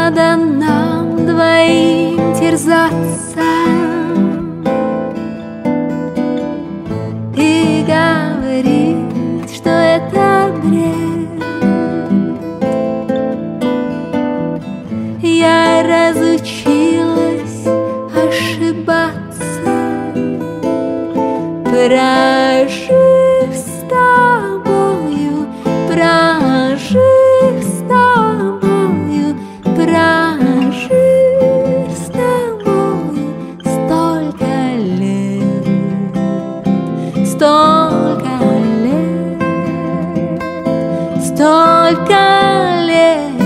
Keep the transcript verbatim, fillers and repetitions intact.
надо нам двоим терзаться и говорить, что это бред. Я разучилась ошибаться, прожив с тобою, прожив с тобою, прожив с тобою столько лет, столько лет, столько лет.